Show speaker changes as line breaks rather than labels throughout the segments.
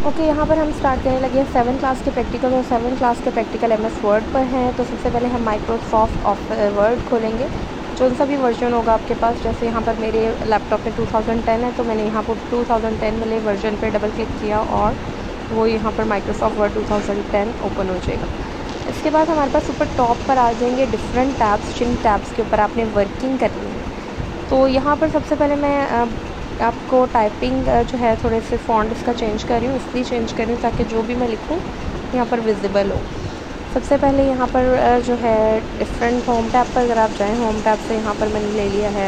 Okay, यहाँ पर हम स्टार्ट करने लगे हैं 7 क्लास के प्रैक्टिकल, और 7 क्लास के प्रैक्टिकल MS वर्ड पर हैं। तो सबसे पहले हम माइक्रोसॉफ्ट वर्ड खोलेंगे, जो सा भी वर्जन होगा आपके पास। जैसे यहाँ पर मेरे लैपटॉप में 2010 है, तो मैंने यहाँ पर 2010 वाले वर्जन पर डबल क्लिक किया और वो यहाँ पर माइक्रोसॉफ्ट वर्ड 2010 ओपन हो जाएगा। इसके बाद हमारे पास ऊपर टॉप पर आ जाएंगे डिफरेंट टैब्स, जिन टैब्स के ऊपर आपने वर्किंग करनी है। तो यहाँ पर सबसे पहले मैं आपको टाइपिंग जो है थोड़े से फ़ॉन्ट इसका चेंज कर रही हूँ, इसलिए चेंज कर रही हूँ ताकि जो भी मैं लिखूँ यहाँ पर विजिबल हो। सबसे पहले यहाँ पर जो है डिफरेंट होम टैब पर अगर आप जाएँ, होम टैब से यहाँ पर मैंने ले लिया है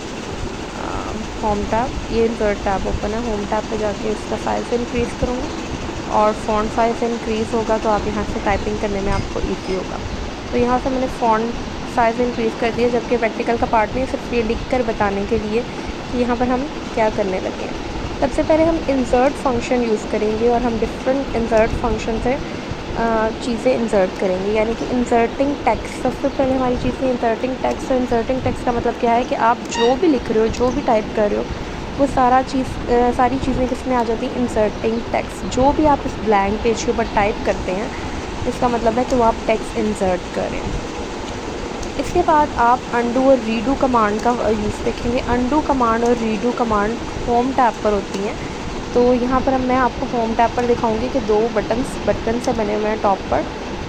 होम टैब, ये इंसर्ट टैब ओपन है। होम टैब पे जाके इसका साइज़ इंक्रीज़ करूँगा और फ़ॉन्ट साइज़ इंक्रीज़ होगा तो आप यहाँ से टाइपिंग करने में आपको ईजी होगा। तो यहाँ से मैंने फ़ॉन्ट साइज़ इंक्रीज़ कर दिया, जबकि प्रैक्टिकल का पार्ट नहीं, सिर्फ ये लिख कर बताने के लिए कि यहाँ पर हम क्या करने लगे हैं। सबसे पहले हम इंसर्ट फंक्शन यूज़ करेंगे और हम डिफरेंट इंसर्ट फंक्शन से चीज़ें इंसर्ट करेंगे, यानी कि इंसर्टिंग टेक्स्ट। सबसे पहले हमारी चीज़ है इंसर्टिंग टेक्स्ट। तो इंसर्टिंग टेक्स्ट का मतलब क्या है कि आप जो भी लिख रहे हो, जो भी टाइप कर रहे हो, वो सारी चीज़ें किस में आ जाती हैं, इंसर्टिंग टेक्स्ट। जो भी आप इस ब्लैंक पेज के ऊपर टाइप करते हैं, इसका मतलब है कि वो आप टेक्स्ट इंसर्ट करें। इसके बाद आप अंडू और रीडू कमांड का यूज़ देखेंगे। अंडू कमांड और रीडू कमांड होम टैब पर होती हैं। तो यहाँ पर मैं आपको होम टैब पर दिखाऊंगी कि दो बटन से बने हुए हैं टॉप पर,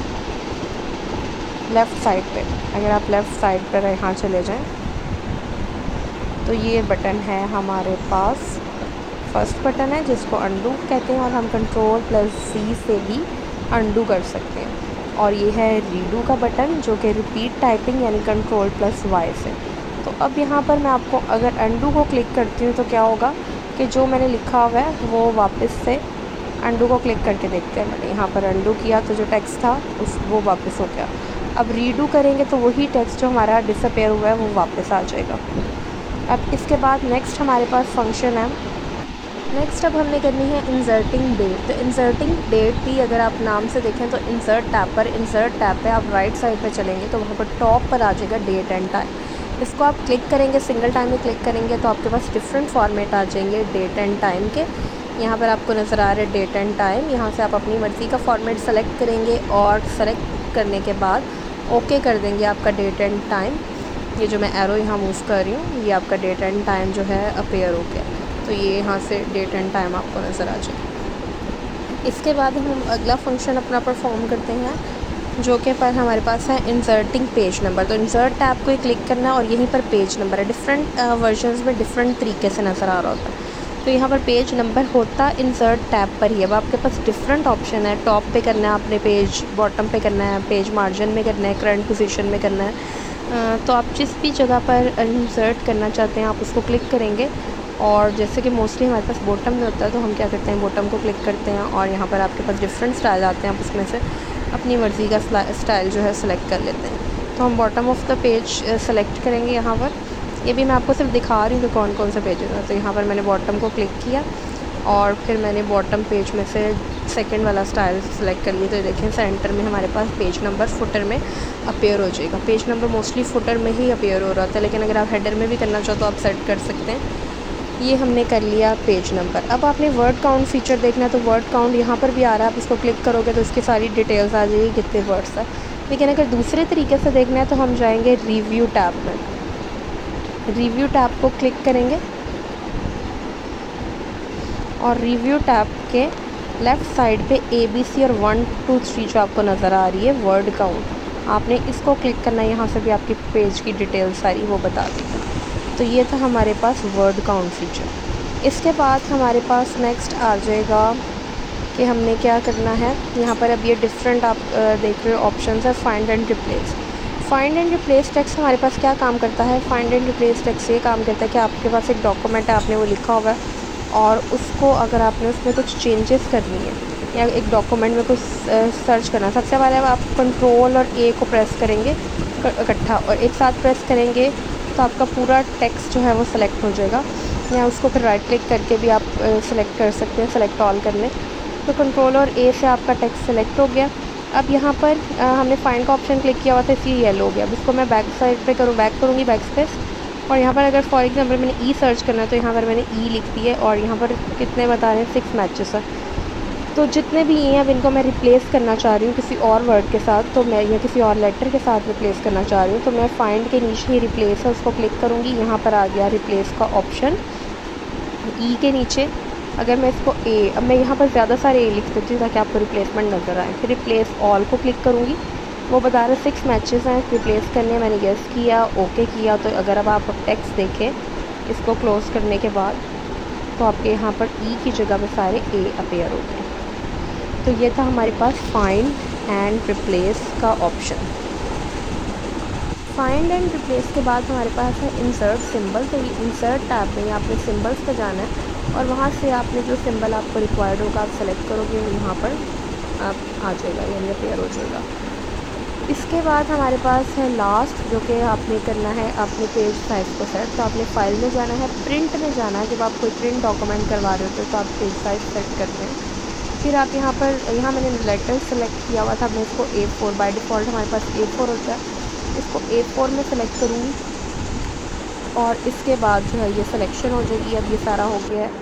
लेफ़्ट साइड पे। अगर आप लेफ़्ट साइड पर यहाँ चले जाएं तो ये बटन है हमारे पास, फर्स्ट बटन है जिसको अंडू कहते हैं, और हम Ctrl+C से भी अंडू कर सकते हैं। और ये है रीडू का बटन, जो कि रिपीट टाइपिंग यानी Ctrl+Y से। तो अब यहाँ पर मैं आपको अगर अंडू को क्लिक करती हूँ तो क्या होगा कि जो मैंने लिखा हुआ है वो वापस से, अंडू को क्लिक करके देखते हैं, मैंने यहाँ पर अंडू किया तो जो टेक्स्ट था वो वापस हो गया। अब रीडू करेंगे तो वही टेक्स्ट जो हमारा डिसअपेयर हुआ है वो वापस आ जाएगा। अब इसके बाद नेक्स्ट हमारे पास फंक्शन है। नेक्स्ट अब हमने करनी है इंसर्टिंग डेट। तो इंसर्टिंग डेट भी अगर आप नाम से देखें तो इंसर्ट टैब पे आप राइट साइड पे चलेंगे तो वहाँ पर टॉप पर आ जाएगा डेट एंड टाइम। इसको आप क्लिक करेंगे, सिंगल टाइम में क्लिक करेंगे तो आपके पास डिफरेंट फॉर्मेट आ जाएंगे डेट एंड टाइम के। यहाँ पर आपको नज़र आ रहा है डेट एंड टाइम। यहाँ से आप अपनी मर्ज़ी का फॉर्मेट सेलेक्ट करेंगे और सेलेक्ट करने के बाद ओके कर देंगे आपका डेट एंड टाइम। ये जो मैं एरो यहाँ मूव कर रही हूँ, ये आपका डेट एंड टाइम जो है अपीयर हो गया। तो ये यहाँ से डेट एंड टाइम आपको नज़र आ जाए। इसके बाद हम अगला फंक्शन अपना परफॉर्म करते हैं, जो कि पर हमारे पास है इंसर्टिंग पेज नंबर। तो इंसर्ट टैब को ही क्लिक करना है और यहीं पर पेज नंबर है। डिफरेंट वर्जन्स में डिफरेंट तरीके से नज़र आ रहा होता है। तो यहाँ पर पेज नंबर होता इंसर्ट टैब पर ही। अब आपके पास डिफरेंट ऑप्शन है, टॉप पे करना है आपने पेज, बॉटम पे करना है, पेज मार्जिन में करना है, करंट पोजीशन में करना है। तो आप जिस भी जगह पर इंसर्ट करना चाहते हैं आप उसको क्लिक करेंगे। और जैसे कि मोस्टली हमारे पास बॉटम में होता है तो हम क्या करते हैं, बॉटम को क्लिक करते हैं और यहाँ पर आपके पास डिफरेंट स्टाइल आते हैं, आप उसमें से अपनी मर्ज़ी का स्टाइल जो है सेलेक्ट कर लेते हैं। तो हम bottom of the page select करेंगे यहाँ पर। ये भी मैं आपको सिर्फ दिखा रही हूँ कि कौन कौन से पेजेस हैं। तो यहाँ पर मैंने बॉटम को क्लिक किया और फिर मैंने बॉटम पेज में से सेकंड वाला स्टाइल सेलेक्ट कर लिया। तो देखें सेंटर में हमारे पास पेज नंबर फुटर में अपीयर हो जाएगा। पेज नंबर मोस्टली फुटर में ही अपीयर हो रहा था, लेकिन अगर आप हेडर में भी करना चाहो तो आप सेट कर सकते हैं। ये हमने कर लिया पेज नंबर। अब आपने वर्ड काउंट फीचर देखना है तो वर्ड काउंट यहाँ पर भी आ रहा है, आप इसको क्लिक करोगे तो इसकी सारी डिटेल्स आ जाएगी कितने वर्ड्स हैं। लेकिन अगर दूसरे तरीके से देखना है तो हम जाएंगे रिव्यू टैब में। रिव्यू टैब को क्लिक करेंगे और रिव्यू टैब के लेफ़्ट साइड पे ABC और 1 2 3 जो आपको नज़र आ रही है वर्ड काउंट, आपने इसको क्लिक करना है। यहाँ से भी आपकी पेज की डिटेल सारी वो बता देगा। तो ये था हमारे पास वर्ड काउंट फीचर। इसके बाद हमारे पास नेक्स्ट आ जाएगा कि हमने क्या करना है। यहाँ पर अब ये डिफरेंट आप देख रहे हो ऑप्शन है, find and replace. Find and replace text हमारे पास क्या काम करता है, फाइंड एंड रिप्लेस टेक्स्ट ये काम करता है कि आपके पास एक डॉक्यूमेंट है, आपने वो लिखा हुआ है और उसको अगर आपने उसमें कुछ चेंजेस करनी है या एक डॉक्यूमेंट में कुछ सर्च करना है, सबसे पहले आप Ctrl और A को प्रेस करेंगे इकट्ठा और एक साथ प्रेस करेंगे तो आपका पूरा टेक्स्ट जो है वो सिलेक्ट हो जाएगा। या उसको फिर राइट क्लिक करके भी आप सिलेक्ट कर सकते हैं, सेलेक्ट ऑल करने। तो Ctrl और A से आपका टेक्स्ट सिलेक्ट हो गया। अब यहाँ पर हमने फाइंड का ऑप्शन क्लिक किया हुआ था इसलिए येलो हो गया। अब इसको मैं बैक साइड पे बैक करूँगी, बैक स्पेस, और यहाँ पर अगर फॉर एग्जांपल मैंने E सर्च करना है तो यहाँ पर मैंने E लिख दी है और यहाँ पर कितने बता रहे हैं 6 मैचेस है। तो जितने भी ई हैं अब इनको मैं रिप्लेस करना चाह रही हूँ किसी और वर्ड के साथ, तो मैं या किसी और लेटर के साथ रिप्लेस करना चाह रही हूँ। तो मैं फाइंड के नीचे ही रिप्लेस है उसको क्लिक करूँगी। यहाँ पर आ गया रिप्लेस का ऑप्शन ई के नीचे। अगर मैं इसको ए, अब मैं यहाँ पर ज़्यादा सारे ए लिख देती हूँ ताकि आपको रिप्लेसमेंट नज़र आए। फिर रिप्लेस ऑल को क्लिक करूँगी। वो बता रहे 6 मैचेस हैं रिप्लेस करने, मैंने गेस किया, ओके किया। तो अगर अब आप टेक्स्ट देखें इसको क्लोज़ करने के बाद तो आपके यहाँ पर ई की जगह में सारे ए अपेयर हो गए। तो ये था हमारे पास फाइंड एंड रिप्लेस का ऑप्शन। फाइंड एंड रिप्लेस के बाद हमारे पास है इंसर्ट सिंबल। तो ये इंसर्ट टैब में आपने सिंबल्स पे जाना है और वहाँ से आपने जो सिंबल आपको रिक्वायर्ड होगा आप सेलेक्ट करोगे, यहाँ पर आप आ जाएगा, यानी अपेयर हो जाएगा। इसके बाद हमारे पास है लास्ट, जो कि आपने करना है अपने पेज साइज़ को सेट। तो आपने फाइल में जाना है, प्रिंट में जाना है। जब आप कोई प्रिंट डॉक्यूमेंट करवा रहे होते हो तो आप पेज साइज़ सेट करते हैं। फिर आप यहाँ पर, यहाँ मैंने लेटर सेलेक्ट किया हुआ था, मैं इसको A4, बाय डिफ़ॉल्ट हमारे पास A4 होता है, इसको A4 में सेलेक्ट करूँगी और इसके बाद जो है ये सिलेक्शन हो जाएगी। अब ये सारा हो गया है।